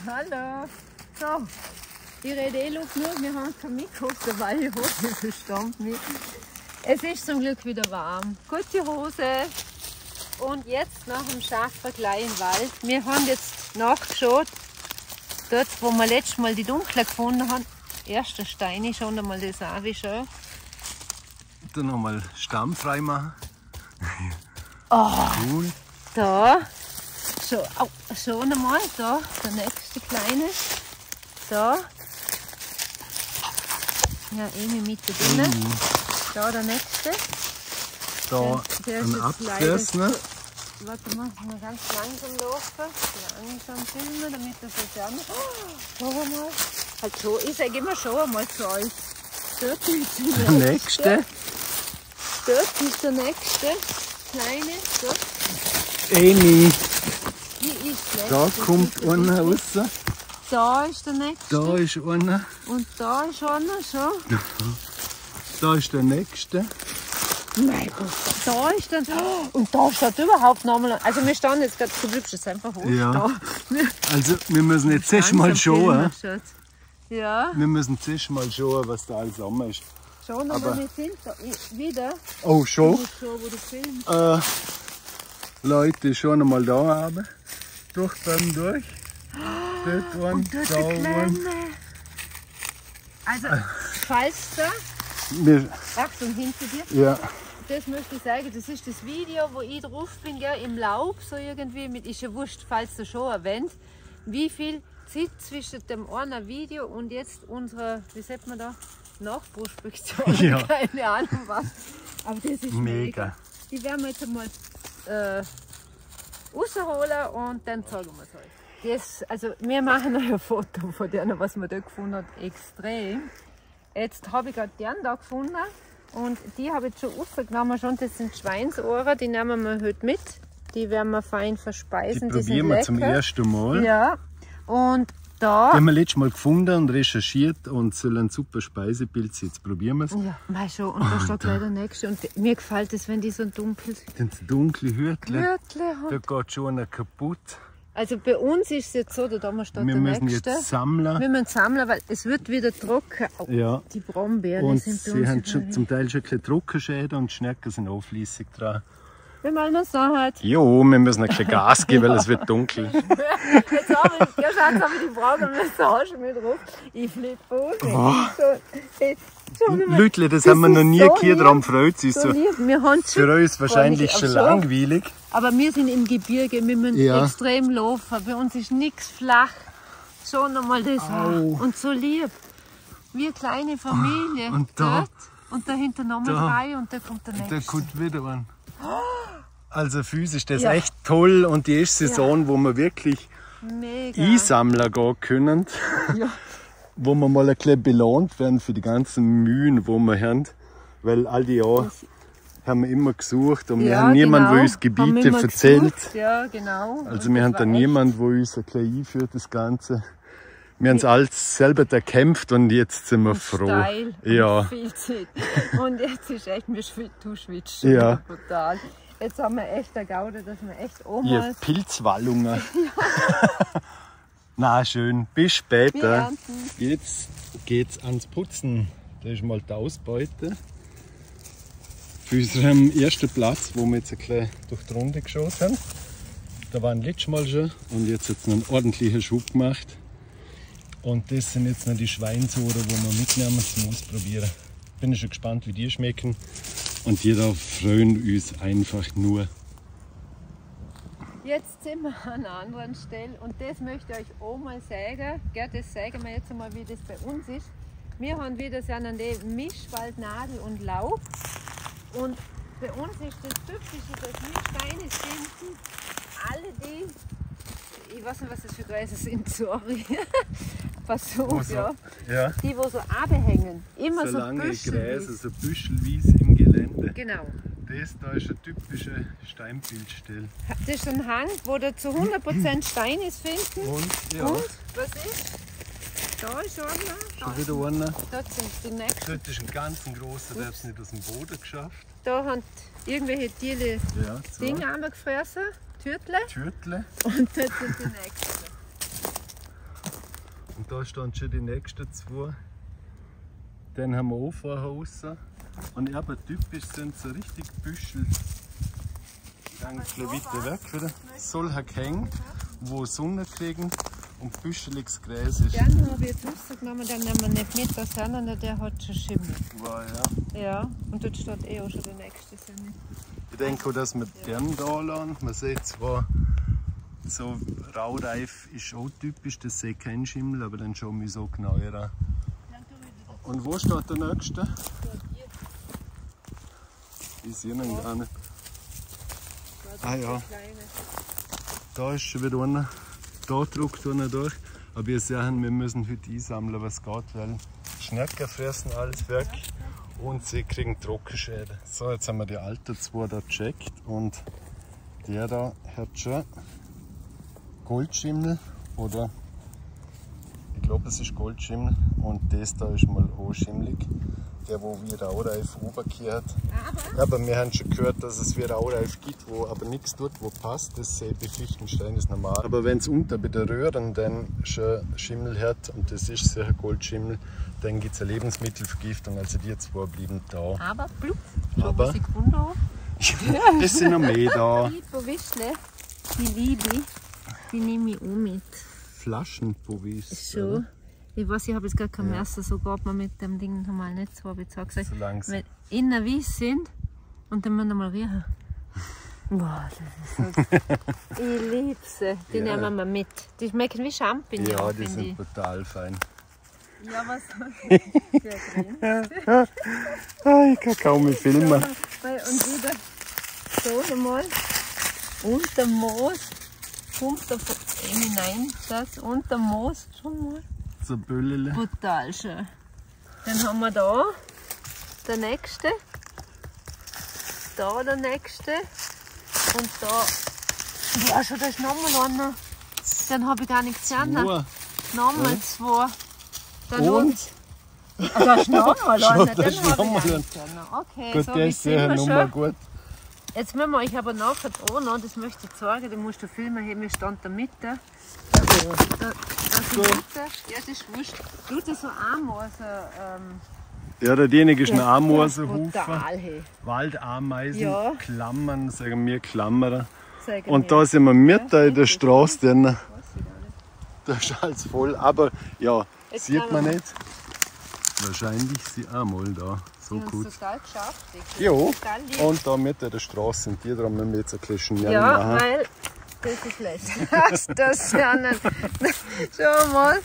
Hallo. So, ich rede eh nur, wir haben kein Mikro dabei, ich hoffe, ihr versteht mich. Es ist zum Glück wieder warm. Kurze Hose. Und jetzt nach dem Schaffen gleich im Wald. Wir haben jetzt nachgeschaut, dort wo wir letztes Mal die dunkle gefunden haben. Erster Stein, schauen wir mal das an, wie schön. Dann nochmal Stamm frei machen. Oh, Cool. da. Schon einmal, da, der nächste kleine. Da. Ja, mit da drinnen. Da der nächste. Da der ist ein jetzt Abfers, ne? Warte mal, mal ganz langsam laufen. Langsam filmen, damit das so zusammen. Schau mal. Halt so, ich sage immer schon einmal zu euch. Dort ist Der nächste. Dort ist der nächste. Kleine. Dort. Amy. Die ist schlecht. Da kommt einer raus. Da ist der nächste. Da ist einer. Und da ist einer schon. Da ist der nächste. Mein Gott, da ist dann. Und da steht überhaupt noch mal. Also wir standen jetzt gerade, du bleibst jetzt einfach hoch. Ja. Da. Also wir müssen jetzt zuerst mal schauen. Ja. Wir müssen zuerst mal schauen, was da alles rum ist. Schauen wir mal, wir sind da wieder. Oh, schon? Wo du filmst. Leute, schon einmal da haben. Durch beim durch. Dort ein, Und dort da der ein. Kleine. Also, falls da. Achtung, hinter dir. Ja. Das möchte ich sagen, das ist das Video, wo ich drauf bin, gell, im Laub, so irgendwie, mit, ist ja wurscht, falls du schon erwähnt, wie viel Zeit zwischen dem einen Video und jetzt unserer, wie sagt man da, Nachprospektion, Ja. keine Ahnung was, aber das ist Mega. Die werden wir jetzt einmal rausholen und dann zeigen wir es euch. Das, also wir machen euch ein Foto von denen, was wir da gefunden haben, extrem. Jetzt habe ich gerade den da gefunden und die habe ich schon aufgenommen. Schon, das sind Schweinsohren, die nehmen wir heute mit. Die werden wir fein verspeisen. Die probieren wir zum ersten Mal. Ja, und da. Die haben wir letztes Mal gefunden und recherchiert und sollen ein super Speisebild sein. Jetzt probieren wir es. Ja, mal schon. Und da steht gleich der nächste. Und mir gefällt es, wenn die so dunkel sind. Das sind dunkle Hütle. Hütle Da geht schon einer kaputt. Also bei uns ist es jetzt so, da steht Wir der müssen nächste. jetzt sammeln. Wir müssen sammeln, weil es wird wieder trocken. Oh, Ja. die Brombeeren Und sind bei sie uns haben überall. schon, zum Teil schon ein bisschen Trockenschäden und die Schnecken sind auch fließig dran. Wenn man noch so hat. Jo, wir müssen ein bisschen Gas geben, weil es wird dunkel. Jetzt habe ich, ja, jetzt habe ich die Braunmassage mit drauf. Ich flippe aus. Leute, das haben wir noch nie gehört, darum freut es uns So so. lieb. Wir haben Für uns wahrscheinlich schon langweilig. Aber wir sind im Gebirge, wir müssen Ja. extrem laufen. Bei uns ist nichts flach. Schon einmal das an. Und so lieb. Wie eine kleine Familie. Und da. Dort. Und dahinter nochmal Da. drei und da kommt der Da nächste. kommt wieder ein. Also physisch, das ist Ja. echt toll und die erste Saison, wo wir wirklich Mega. Einsammler gehen können. Ja. Wo wir mal ein bisschen belohnt werden für die ganzen Mühen, die wir haben. Weil all die Jahre haben wir immer gesucht und wir Ja, haben niemanden, genau. der uns Haben Gebiete wir immer erzählt. gesucht. Ja, genau. Also Und wir das haben da war niemanden, der uns ein bisschen einführt, das Ganze. Wir haben es alles selber erkämpft und jetzt sind wir echt froh. steil Ja. und viel Zeit. Und jetzt ist echt, du schwitzt Ja. brutal. Jetzt haben wir echt eine Gaude, dass wir echt oben Ihr Pilzwallungen. Na schön, bis später. ernten. Jetzt geht's ans Putzen. Da ist mal die Ausbeute. Für unseren ersten Platz, wo wir jetzt ein bisschen durch die Runde geschaut haben. Da waren letztes Mal schon und jetzt hat es einen ordentlichen Schub gemacht. Und das sind jetzt noch die Schweinsohren, die wir mitnehmen zum Ausprobieren. Bin schon gespannt, wie die schmecken. Und wir da freuen uns einfach nur. Jetzt sind wir an einer anderen Stelle und das möchte ich euch auch mal sagen. Gell, das sagen wir jetzt einmal, wie das bei uns ist. Wir haben wieder so einen Mischwald, Nadel und Laub. Und bei uns ist das Typische, dass wir Steine finden. Alle die, ich weiß nicht, was das für Gräser sind, sorry. Versuch, ja. Ja. Die, wo so abhängen. Immer so lange Büschel. Gräser, so Büschelwies im Gelände. Genau. Das da ist eine typische Steinbildstelle. Das ist ein Hang, wo du zu 100% Steine finden. Und ja, Und, was ist? Da ist einer. schon wieder einer. Dort sind die nächsten. Dort ist ein ganz großer, der hat es nicht aus dem Boden geschafft. Da haben irgendwelche Tiere Ja, so. Dinge gefressen, Türtle. Türtle. Und dort sind die nächsten. Und da stehen schon die nächsten zwei. Den haben wir auch vorher raus. Und aber typisch sind so richtig Büschel. Dann ein bisschen weiter weg wieder. Solche hängen, wo Sonne kriegen und büscheliges Gräs ist. Den habe ich jetzt rausgenommen, den nehmen wir nicht mit. Der Sennende, der hat schon Schimmel. Wow, ja. Ja, und dort steht eh auch schon der nächste Sennende. Ich denke auch, dass wir den da lassen. Man sieht zwar, so raureif ist auch typisch, das sehe kein Schimmel, aber dann schauen wir so genau an. Und wo steht der nächste? Ich sehe ihn gar nicht. Ah ja, da ist schon wieder einer. Da drückt einer durch. Aber wir sehen, wir müssen heute einsammeln, was geht, weil Schnecken fressen alles weg und sie kriegen Trockenschäden. So, jetzt haben wir die alten zwei da gecheckt und der da hat schon Goldschimmel oder ich glaube es ist Goldschimmel und das da ist mal auch schimmelig. Der wo wie raureif rüberkehrt. Aber wir haben schon gehört, dass es wie raureif gibt, wo aber nichts tut, wo passt. Das bei Fichtenstein ist normal. Aber wenn es unter bei der Röhren dann schon Schimmel hat und das ist sicher Goldschimmel, dann gibt es eine Lebensmittelvergiftung. Also die zwei blieben da. Aber blub, Aber Sekunde. das sind noch mehr da. Die Powischle, die liebe ich, die nehme ich auch mit. Flaschenpovis. So. Ich weiß, ich habe jetzt gar kein Messer, so geht man mit dem Ding normal nicht so, habe ich gesagt. Solange sie wenn innen weiß sind und dann müssen wir mal riechen. Boah, das ist so. Ich liebe sie. Die Ja. nehmen wir mit. Die schmecken wie Champignon. Ja, die finde sind total fein. Ja, was der drin. Ich kann kaum mehr filmen. Und wieder so einmal unter Moos kommt da hinein, das unter Moos schon mal. So Böllele. Brutal schön. Dann haben wir da der nächste, da der nächste und da. Ja, schon da ist nochmal einer. Den habe ich gar nicht gesehen. Zwei. Nochmal zwei. Dann Und? da ist nochmal Schon, einer. da Den ist habe ich noch mal gar nicht gesehen. Okay, Gut, so der wie ist sind sicher wir nochmal schon. gut. Jetzt müssen wir euch aber nachher auch noch, das möchte ich zeigen, den musst du filmen, hier, wir stehen da Mitte. Ja, das ist wurscht. Du, das so Ameisen. Ja, derjenige ist ein Total, Ameisenhufer. hey. Waldameisen, Ja. Klammern, sagen wir Klammerer. Sagen Und wir. da sind wir mitten in der das Straße, denn Weiß ich gar nicht. da ist alles voll. Aber ja, Jetzt sieht kann man man- nicht. Wahrscheinlich sind auch mal da. So Die gut. sind total geschafft. Ja, Total lieb. und da mitten in der Straße sind die, darum müssen wir jetzt ein bisschen schnell Ja, machen. weil das ist lästig. Das ja nicht. Schau mal,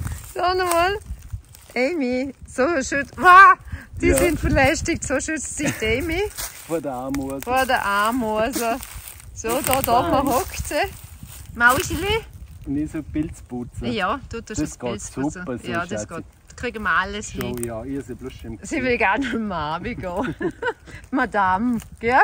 Amy, so schön. Wow, die Ja. sind verlästigt, so schützt sich die Amy Vor der Ameise. vor der Ameise. So, da hockt sie. Mauscheli? Nicht so Pilzputzen. Ja, tut das Das ein geht Pilzputzen. super, so Ja, das Schatzi. geht. Da kriegen wir alles So, hin. ja, ihr seid bloß im Sie will gar nicht mehr runtergehen. Madame, gell?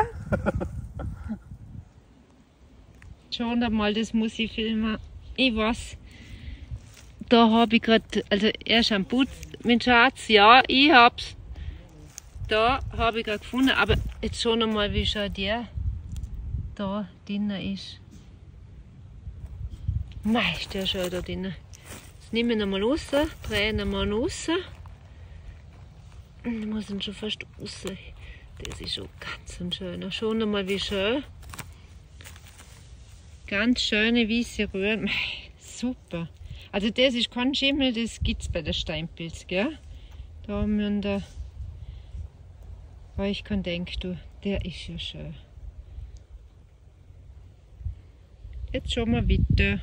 Schon einmal, das muss ich filmen. Ich weiß, da habe ich gerade, also er ist am Putz, mein Schatz, ja, ich hab's. Da habe ich gerade gefunden, aber jetzt schon einmal, wie schon der da drinnen ist. Mei, ist der schon da drinnen. Jetzt nehme ich ihn einmal raus, drehe ihn einmal raus. Ich muss ihn schon fast raus. Das ist schon ganz ein schöner. Schon einmal wie schön. Ganz schöne weiße Röhren. Mei, super. Also das ist kein Schimmel, das gibt es bei der Steinpilz, gell? Da müssen da. Weil ich kann denken, du, der ist ja schön. Jetzt schauen wir weiter.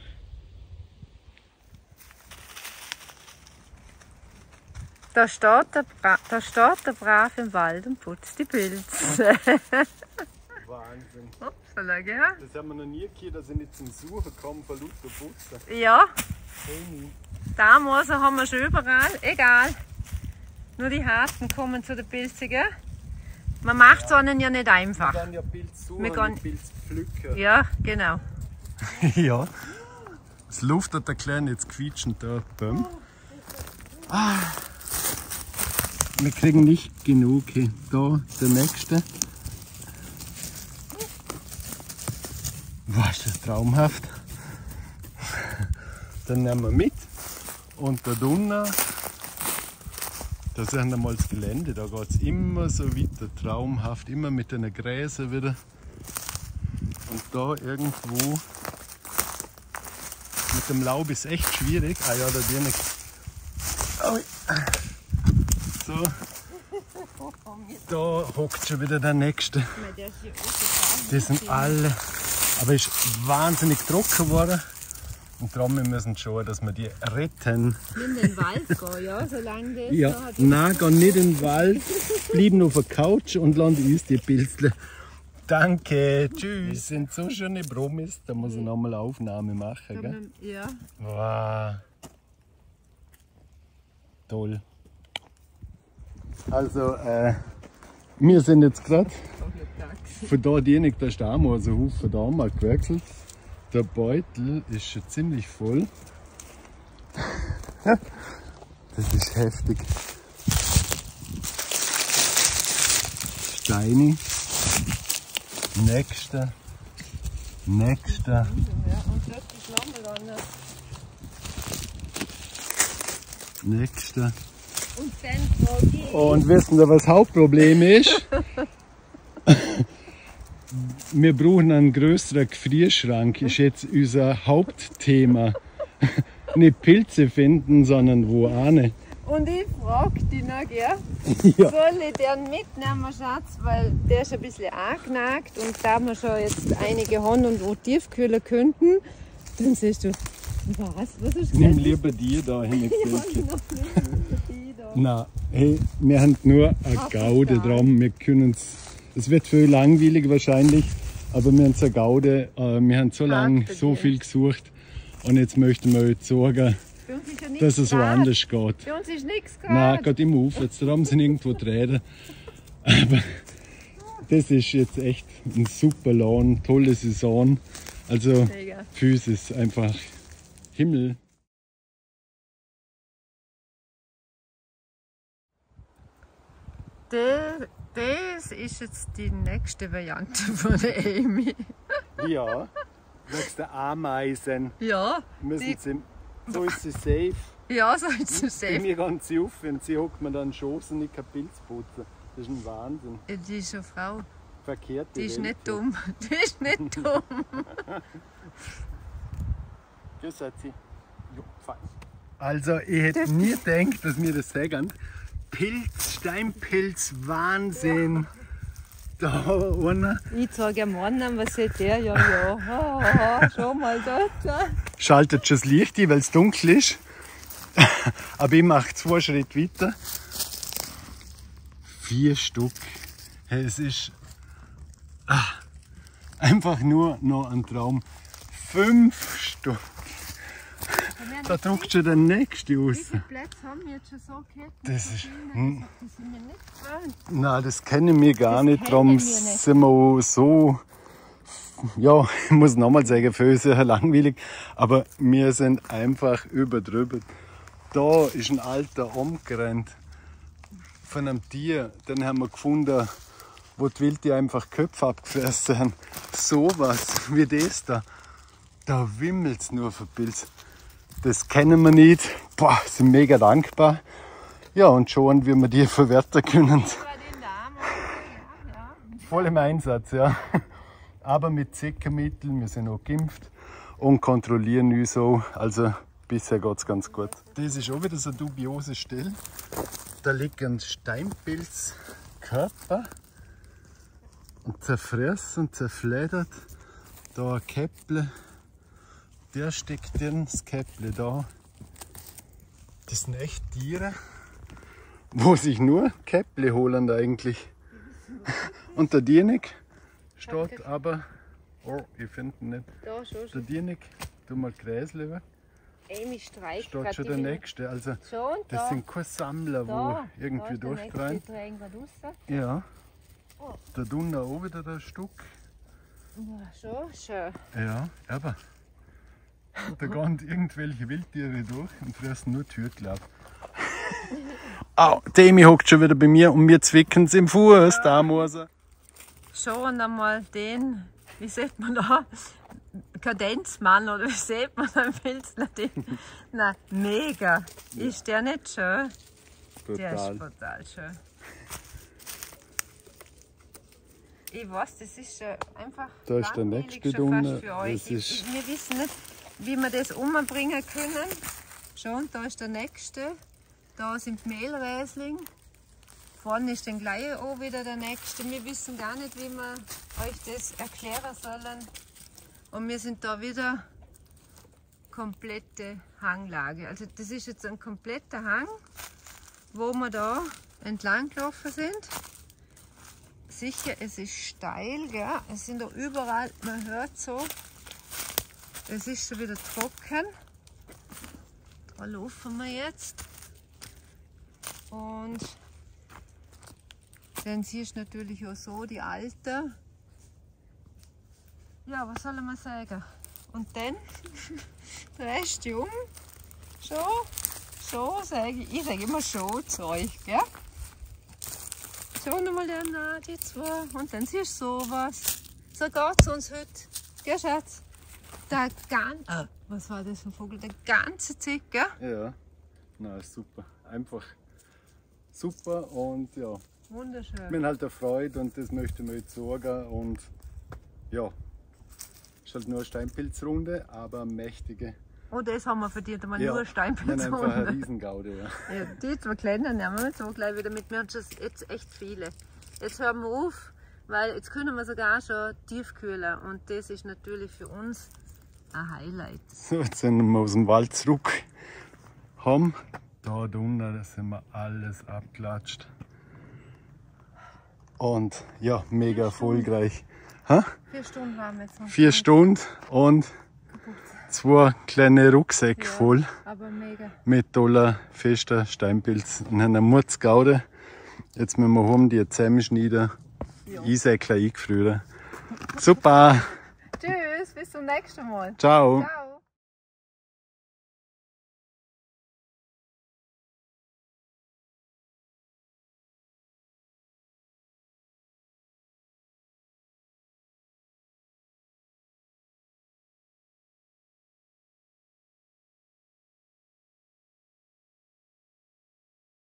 Da steht der brav im Wald und putzt die Pilze. Wahnsinn. Upsala, gell? Das haben wir noch nie gehört, dass ich nicht zum Suchen komme von lauter Putzen. Ja, Hey, damals haben wir schon überall, egal. Nur die Harten kommen zu den Pilzen, gell? Man macht es ihnen ja nicht wir einfach. gehen ja Pilz suchen, Wir gehen- nicht Pilz pflücken. Ja, genau. Ja. Das Luft hat der Kleine jetzt quietschend da. Bäm. Wir kriegen nicht genug. Hey. Da der nächste. Wow, ist das traumhaft. Dann nehmen wir mit. Und da drunten, da sehen wir mal das Gelände, da geht es immer so weiter, traumhaft, immer mit den Gräsern wieder. Und da irgendwo, mit dem Laub ist echt schwierig. Ah ja, da bin ich. So, da hockt schon wieder der Nächste. Die sind alle, aber es ist wahnsinnig trocken geworden. Und darum müssen wir schauen, dass wir die retten. In den Wald gehen, ja, solange das Ja, da hat. nein, gehen nicht in den Wald, bleiben auf der Couch und lassen uns die Pilzle. Danke, tschüss. Das sind so schöne Promis, da muss ich nochmal Aufnahme machen. Gell? Ja. Wow. Toll. Also, wir sind jetzt gerade von da diejenigen, da stehen wir, also Haufen da mal gewechselt. Der Beutel ist schon ziemlich voll. Das ist heftig. Steini. Nächster. Nächster. Ja, und dort ist nochmal einer. Nächster. Und dann frage ich. Und wissen Sie, was das Hauptproblem ist? Wir brauchen einen größeren Gefrierschrank, ist jetzt unser Hauptthema. Nicht Pilze finden, sondern wo ane. Und ich frage dich noch, gell? Ja. Soll ich den mitnehmen, Schatz? Weil der ist ein bisschen angenagt und da wir schon jetzt einige haben und wo tiefkühlen könnten, dann siehst du, was hast du Nimm gesagt? lieber die da hin. Ich habe noch nicht die da. Nein, hey, wir haben nur eine Gaude dran. Wir können's. Es wird viel langweilig wahrscheinlich, aber wir haben eine Gaude. Wir haben so lange so viel gesucht und jetzt möchten wir jetzt sorgen, Bei uns ist ja nichts dass es gerade. woanders geht. Bei uns ist nichts Nein, gerade. geht immer auf. Jetzt haben sie irgendwo Träder. Aber das ist jetzt echt ein super Lawn, tolle Saison. Also Mega. für uns ist einfach Himmel. Das ist jetzt die nächste Variante von der Amy. Ja, wächst der Ameisen. Ja, Müssen sie, so ist sie safe. ja, so ist es Bei safe. mir ganz sie auf und sie hockt mir dann Schoßen, ich kann Pilz putzen. Das ist ein Wahnsinn. Die ist eine Frau. Verkehrt. Die ist nicht dumm. Die ist nicht dumm. Grüß Sie. Jo, fein. Also, ich hätte nie gedacht, dass wir das sagen. Pilz, Steinpilz, Wahnsinn. Da einer. Ich zeige am anderen, was sieht der? Ja. Schau mal dort. Schaltet schon das Licht ein, weil es dunkel ist. Aber ich mache 2 Schritte weiter. 4 Stück. Hey, es ist einfach nur noch ein Traum. 5 Stück. Da druckt schon der nächste Wie raus. viele Plätze haben wir jetzt schon so gehabt? Das ist, Die sind mir nicht gefallen. nein, das kennen wir gar nicht. kennen Darum wir nicht. sind wir so. Ja, ich muss nochmal sagen, für uns ist es langweilig. Aber wir sind einfach überdrüber. Da ist ein alter umgerannt von einem Tier. Den haben wir gefunden, wo die Wilde einfach Köpfe abgefressen haben. So was wie das da. Da wimmelt es nur von Pilz. Das kennen wir nicht. Boah, sind mega dankbar. Ja, und schauen, wie wir die verwerten können. Bei den Damen. Ja. Voll im Einsatz, ja. Aber mit Zeckenmitteln, wir sind auch geimpft und kontrollieren uns so. Also bisher geht es ganz gut. Das ist auch wieder so eine dubiose Stelle. Da liegt ein Steinpilzkörper und zerfressen und zerfleddert. Da ein Käpple. Der steckt drin, das Käpple da. Das sind echt Tiere, wo sich nur Käpple holen eigentlich. Und der Dienig steht aber, oh, ich finde ihn nicht. Da schon. Der Dienig, tu mal Gräsle weg, Amy streicht steht grad schon die der Winde. Nächste. Also Schon, das da. sind keine Sammler, Da. wo irgendwie Da ist der durchdrehen. nächste, die drehen grad raus. Ja. Oh. Da drunten auch wieder ein Stück. Ja, schon schön. Ja, aber da gehen irgendwelche Wildtiere durch und fressen nur Türklapp. Au, die Amy hockt schon wieder bei mir und mir zwicken im Fuß, da muss er. Schauen einmal den, wie sieht man da? Kadenzmann oder wie sieht man am Pilz? Nein, mega. Ja. Ist der nicht schön? Total. Der ist total schön. Ich weiß, das ist einfach da ist der nächste schon fast für euch. Wir wissen nicht, wie wir das umbringen können. Schon, da ist der nächste. Da sind die Mehlräsling. Vorne ist dann gleich auch wieder der nächste. Wir wissen gar nicht, wie wir euch das erklären sollen. Und wir sind da wieder komplette Hanglage. Also das ist jetzt ein kompletter Hang, wo wir da entlang gelaufen sind. Sicher, es ist steil, gell? Es sind da überall, man hört so, es ist schon wieder trocken. Da laufen wir jetzt. Und dann siehst du natürlich auch so die alte. Ja, was soll man sagen? Und dann drehst du um. So sage ich sage immer schon zu euch, gell? So nochmal die zwei. Und dann siehst du sowas. So geht es uns heute. Gell, Schatz? Was war das für ein Vogel? Der ganze Zeit, gell? Ja, na super. Einfach super und ja. Wunderschön. Wir haben halt eine Freude und das möchten wir jetzt sagen. Und ja, ist halt nur eine Steinpilzrunde, aber mächtige. Oh, das haben wir verdient, einmal Ja, nur eine Steinpilzrunde. einfach eine Riesengaude. Ja. Ja, die zwei kleinen nehmen wir jetzt auch gleich wieder mit. Wir haben schon jetzt echt viele. Jetzt hören wir auf, weil jetzt können wir sogar schon tiefkühlen und das ist natürlich für uns ein Highlight. So, jetzt sind wir aus dem Wald zurück. Haben da unten, da sind wir alles abklatscht. Und ja, mega erfolgreich. 4 Stunden waren wir jetzt. 4 Stunden und 2 kleine Rucksäcke voll. Aber mega. Mit toller, fester Steinpilz und einer Murzgaude. Jetzt müssen wir heim die zusammenschneiden, einsäckeln, eingefrieren. Super! Tschüss, bis zum nächsten Mal. Ciao! Ciao.